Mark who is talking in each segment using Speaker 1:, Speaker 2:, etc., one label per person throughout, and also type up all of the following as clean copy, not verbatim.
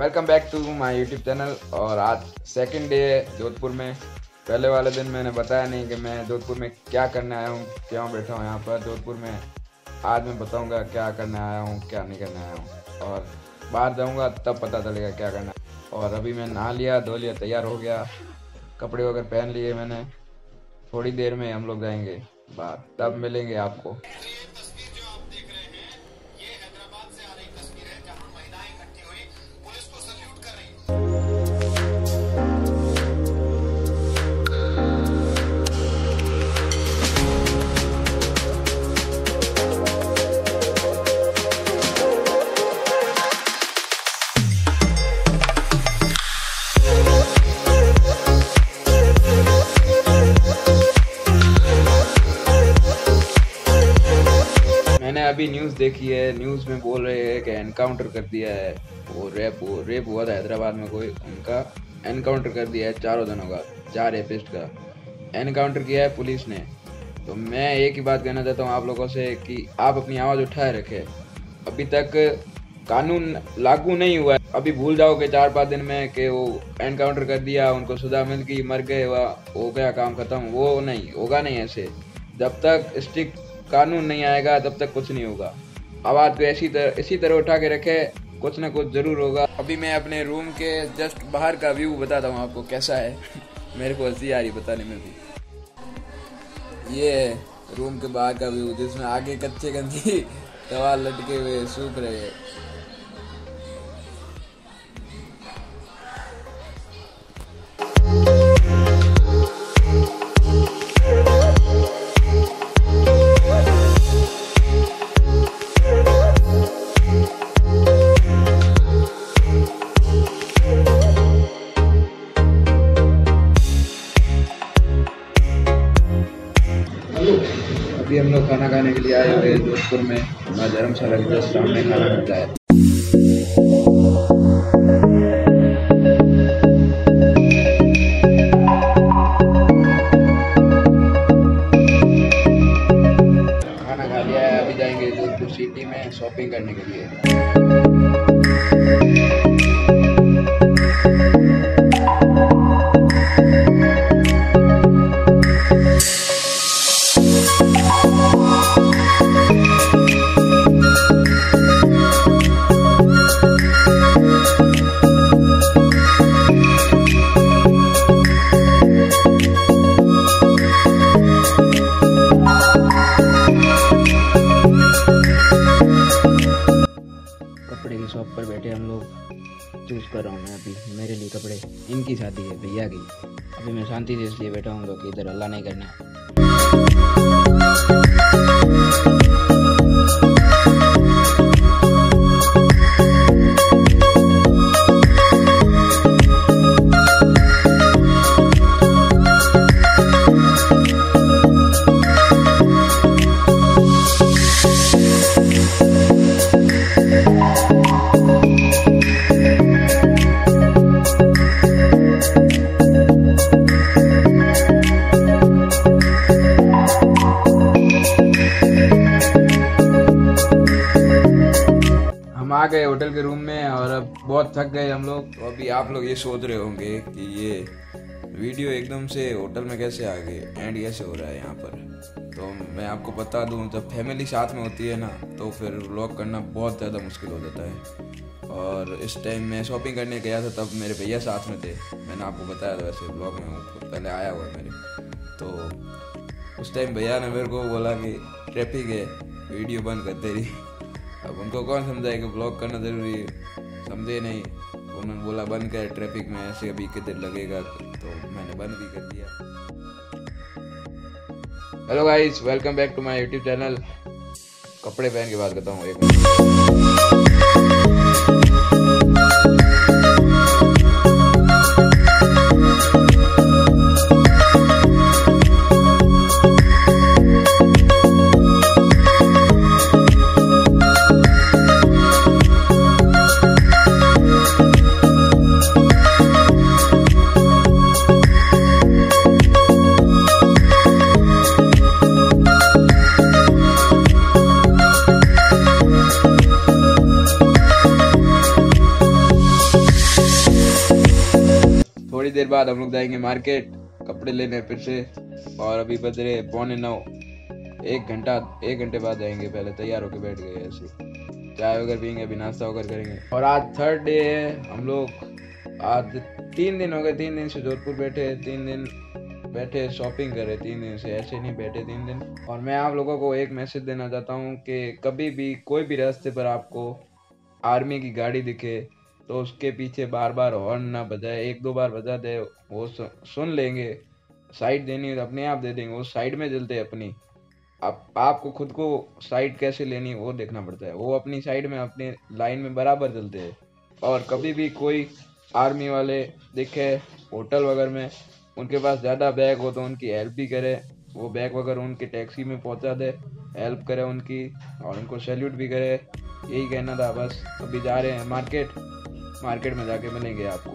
Speaker 1: Welcome back to my YouTube channel. और आज second day है जोधपुर में। पहले वाले दिन मैंने बताया नहीं कि मैं जोधपुर में क्या करने आया हूँ, क्यों बैठा हूँ यहाँ पर जोधपुर में। आज मैं बताऊँगा क्या करने आया हूँ, क्या नहीं करने आया हूँ, और बाहर जाऊँगा तब पता चलेगा क्या करना है। और अभी मैं नहा लिया, धो लिया, तैयार हो गया, कपड़े वगैरह पहन लिए मैंने। थोड़ी देर में हम लोग जाएंगे बाहर, तब मिलेंगे आपको। मैंने अभी न्यूज़ देखी है, न्यूज़ में बोल रहे हैं कि एनकाउंटर कर दिया है। वो रेप हुआ था हैदराबाद में, कोई उनका एनकाउंटर कर दिया है। 4 जनों का, 4 रेपिस्ट का एनकाउंटर किया है पुलिस ने। तो मैं एक ही बात कहना चाहता हूँ आप लोगों से कि आप अपनी आवाज़ उठाए रखें। अभी तक कानून लागू नहीं हुआ है। अभी भूल जाओ कि 4-5 दिन में कि वो एनकाउंटर कर दिया, उनको सजा मिल गई, मर गए, वह हो गया काम खत्म। वो नहीं होगा, नहीं ऐसे। जब तक स्ट्रिक्ट कानून नहीं आएगा तब तक कुछ नहीं होगा। आवाज़ को इसी तरह उठा के रखे, कुछ ना कुछ जरूर होगा। अभी मैं अपने रूम के जस्ट बाहर का व्यू बताता हूँ आपको कैसा है। मेरे को हंसी आ रही बताने में भी। ये है रूम के बाहर का व्यू, जिसमें आगे कच्चे गंदी टवाल लटके हुए सूख रहे हैं। अभी हम लोग खाना खाने के लिए आए हुए जोधपुर में। हमारा धर्मशाला के जस्ट सामने खाना मिलता है। खाना खा लिया है, अभी जाएंगे जोधपुर सिटी में शॉपिंग करने के लिए। कपड़े की शॉप पर बैठे हम लोग, चूज कर रहा हूँ मैं अभी मेरे लिए कपड़े। इनकी शादी है भैया की। अभी मैं शांति से इसलिए बैठा हूँ कि इधर हल्ला नहीं करना है। आ गए होटल के रूम में और अब बहुत थक गए हम लोग। तो अभी आप लोग ये सोच रहे होंगे कि ये वीडियो एकदम से होटल में कैसे आ गए, एंड कैसे हो रहा है यहाँ पर। तो मैं आपको बता दूँ, जब फैमिली साथ में होती है ना तो फिर व्लॉग करना बहुत ज़्यादा मुश्किल हो जाता है। और इस टाइम मैं शॉपिंग करने गया था, तब मेरे भैया साथ में थे। मैंने आपको बताया था वैसे व्लॉग में पहले आया हुआ मेरे। तो उस टाइम भैया ने मेरे को बोला कि ट्रैफिक है, वीडियो बंद कर दे रही। अब उनको कौन समझाए कि ब्लॉग करना ज़रूरी है, समझे नहीं। उन्होंने बोला बंद कर, ट्रैफिक में ऐसे अभी किधर लगेगा, तो मैंने बंद भी कर दिया। Hello guys, welcome back to my YouTube channel. कपड़े पहन के बात करता हूँ एक मिनट। थोड़ी देर बाद हम लोग जाएंगे मार्केट कपड़े लेने फिर से। और अभी बज रहे 8:45, 1 घंटे बाद जाएंगे। पहले तैयार होके बैठ गए ऐसे, चाय वगैरह पियेंगे, अभी नाश्ता वगैरह करेंगे। और आज 3rd डे है। हम लोग आज 3 दिन हो गए, 3 दिन से जोधपुर बैठे, 3 दिन बैठे शॉपिंग करे, 3 दिन से ऐसे नहीं बैठे 3 दिन। और मैं आप लोगों को एक मैसेज देना चाहता हूँ कि कभी भी कोई भी रास्ते पर आपको आर्मी की गाड़ी दिखे तो उसके पीछे बार बार हॉर्न ना बजाए, 1-2 बार बजा दे, वो सुन लेंगे। साइड देनी है तो अपने आप दे देंगे, वो साइड में चलते हैं अपनी। आपको खुद को साइड कैसे लेनी वो देखना पड़ता है, वो अपनी साइड में अपनी लाइन में बराबर चलते हैं। और कभी भी कोई आर्मी वाले दिखे होटल वगैरह में, उनके पास ज़्यादा बैग हो तो उनकी हेल्प भी करे, वो बैग वगैरह उनकी टैक्सी में पहुंचा दे, हेल्प करे उनकी और उनको सैल्यूट भी करे। यही कहना था बस। अभी जा रहे हैं मार्केट में जाके मिलेंगे आपको।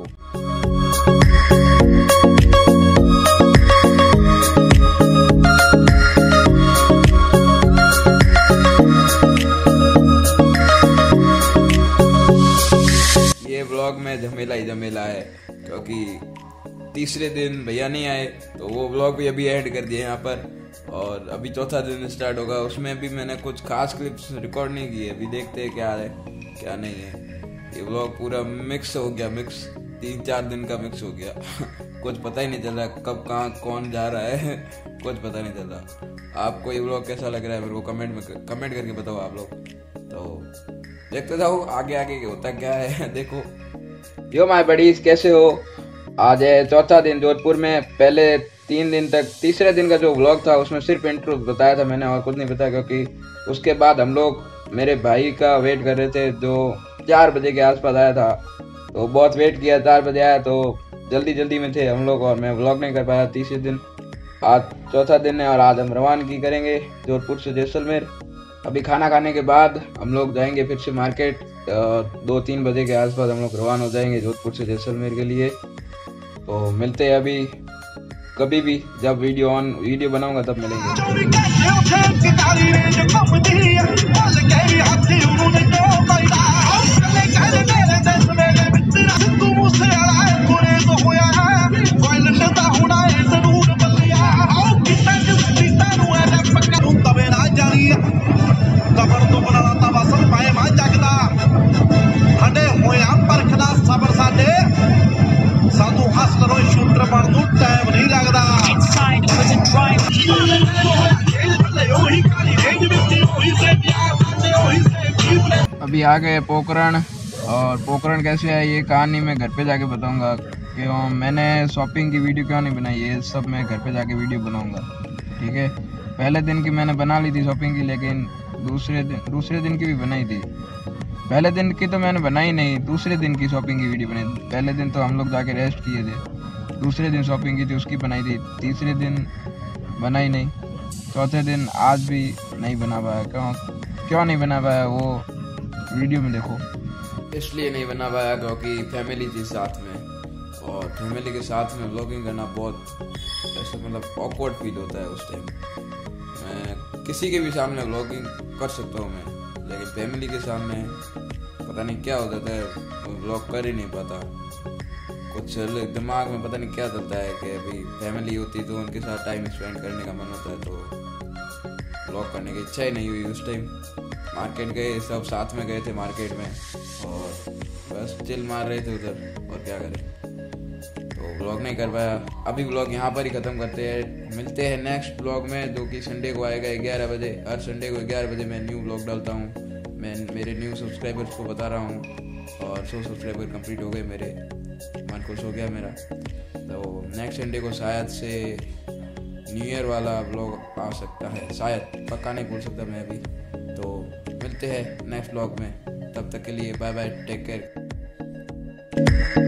Speaker 1: ये व्लॉग में झमेला ही झमेला है, क्योंकि तीसरे दिन भैया नहीं आए तो वो व्लॉग भी अभी एंड कर दिए यहाँ पर। और अभी चौथा दिन स्टार्ट होगा, उसमें भी मैंने कुछ खास क्लिप्स रिकॉर्ड नहीं किए। अभी देखते हैं क्या है क्या नहीं है। ये व्लॉग पूरा मिक्स हो गया, 3-4 दिन का मिक्स हो गया। कुछ पता ही नहीं चल रहा कब कहाँ कौन जा रहा है, कुछ पता नहीं चल रहा। आपको ये व्लॉग कैसा लग रहा है मेरे को कमेंट करके बताओ आप लोग। तो देखते जाओ आगे होता क्या है। देखो यो माय बडीज, कैसे हो? आज है चौथा दिन जोधपुर में। पहले 3 दिन तक, तीसरे दिन का जो व्लॉग था उसमें सिर्फ इंट्रो बताया था मैंने और कुछ नहीं बताया, क्योंकि उसके बाद हम लोग मेरे भाई का वेट कर रहे थे जो 4 बजे के आसपास आया था। तो बहुत वेट किया, 4 बजे आया तो जल्दी में थे हम लोग और मैं व्लॉग नहीं कर पाया तीसरे दिन। आज चौथा दिन है और आज हम रवानगी करेंगे जोधपुर से जैसलमेर। अभी खाना खाने के बाद हम लोग जाएंगे फिर से मार्केट। 2-3 बजे के आसपास हम लोग रवाना हो जाएंगे जोधपुर से जैसलमेर के लिए। तो मिलते हैं अभी कभी भी, जब वीडियो बनाऊंगा तब मिलेंगे। अभी आ गए पोखरण। और पोखरण कैसे है ये कहानी मैं घर पे जाके बताऊंगा। क्यों मैंने शॉपिंग की वीडियो क्यों नहीं बनाई, ये सब मैं घर पे जाके वीडियो बनाऊंगा, ठीक है। पहले दिन की मैंने बना ली थी शॉपिंग की, लेकिन दूसरे दिन की भी बनाई थी। पहले दिन की तो मैंने बनाई नहीं, दूसरे दिन की शॉपिंग की वीडियो बनाई। पहले दिन तो हम लोग जाके रेस्ट किए थे, दूसरे दिन शॉपिंग की थी उसकी बनाई थी, तीसरे दिन बनाई नहीं, चौथे दिन आज भी नहीं बना पाया। क्यों नहीं बना पाया वो वीडियो में देखो। इसलिए नहीं बना पाया क्योंकि फैमिली थी साथ में, और फैमिली के साथ में व्लॉगिंग करना बहुत ऐसे मतलब ऑकवर्ड फील होता है उस टाइम। मैं किसी के भी सामने व्लॉगिंग कर सकता हूँ मैं, लेकिन फैमिली के सामने पता नहीं क्या हो जाता है, व्लॉग कर ही नहीं पाता। कुछ दिमाग में पता नहीं क्या चलता है कि अभी फैमिली होती तो उनके साथ टाइम स्पेंड करने का मन होता है, तो व्लॉग करने की इच्छा ही नहीं हुई उस टाइम। मार्केट गए, सब साथ में गए थे मार्केट में और बस चिल मार रहे थे उधर, और क्या करें, तो व्लॉग नहीं कर पाया। अभी व्लॉग यहाँ पर ही ख़त्म करते हैं, मिलते हैं नेक्स्ट व्लॉग में जो कि संडे को आएगा 11 बजे। हर संडे को 11 बजे मैं न्यू व्लॉग डालता हूँ। मैं मेरे न्यू सब्सक्राइबर्स को बता रहा हूँ, और 100 सब्सक्राइबर कंप्लीट हो गए मेरे, मन खुश हो गया मेरा। तो नेक्स्ट संडे को शायद से न्यू ईयर वाला व्लॉग आ सकता है, शायद, पक्का नहीं बोल सकता मैं अभी। तो मिलते हैं नेक्स्ट व्लॉग में, तब तक के लिए बाय बाय, टेक केयर।